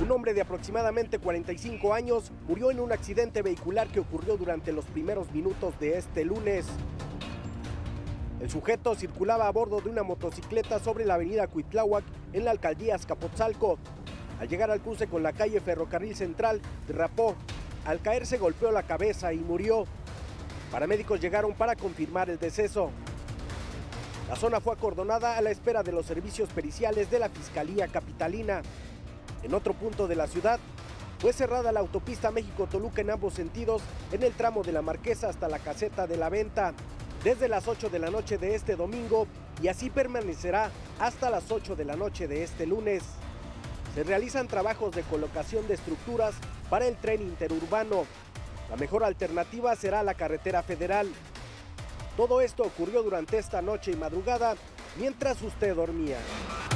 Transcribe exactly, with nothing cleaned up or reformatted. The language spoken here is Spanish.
Un hombre de aproximadamente cuarenta y cinco años murió en un accidente vehicular que ocurrió durante los primeros minutos de este lunes. El sujeto circulaba a bordo de una motocicleta sobre la avenida Cuitláhuac en la alcaldía Azcapotzalco. Al llegar al cruce con la calle Ferrocarril Central, derrapó. Al caerse golpeó la cabeza y murió. Paramédicos llegaron para confirmar el deceso. La zona fue acordonada a la espera de los servicios periciales de la Fiscalía Capitalina. En otro punto de la ciudad, fue cerrada la autopista México-Toluca en ambos sentidos en el tramo de la Marquesa hasta la caseta de la Venta, desde las ocho de la noche de este domingo, y así permanecerá hasta las ocho de la noche de este lunes. Se realizan trabajos de colocación de estructuras para el tren interurbano. La mejor alternativa será la carretera federal. Todo esto ocurrió durante esta noche y madrugada mientras usted dormía.